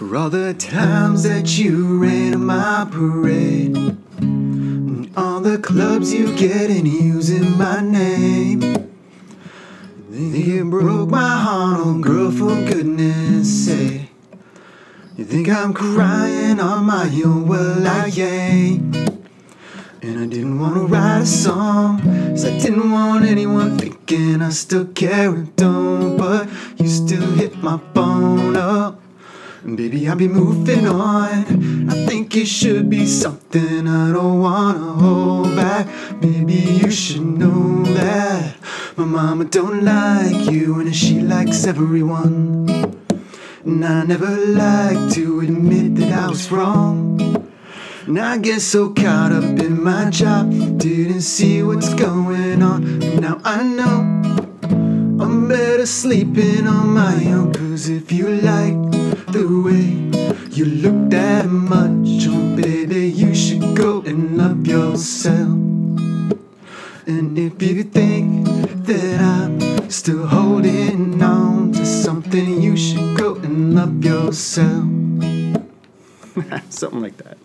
For all the times that you rain on my parade, and all the clubs you get in using my name. You broke my heart, oh girl, for goodness sake. You think I'm crying on my own? Well, I ain't. And I didn't want to write a song, 'cause I didn't want anyone thinking I still care and don't. But you still hit my phone up, and baby, I'll be moving on. I think it should be something I don't wanna hold back. Baby, you should know that my mama don't like you, and she likes everyone. And I never like to admit that I was wrong. And I get so caught up in my job, didn't see what's going on. Now I know I'm better sleeping on my own. 'Cause if you like the way you look that much, oh baby, you should go and love yourself. And if you think that I'm still holding on to something, you should go and love yourself. Something like that.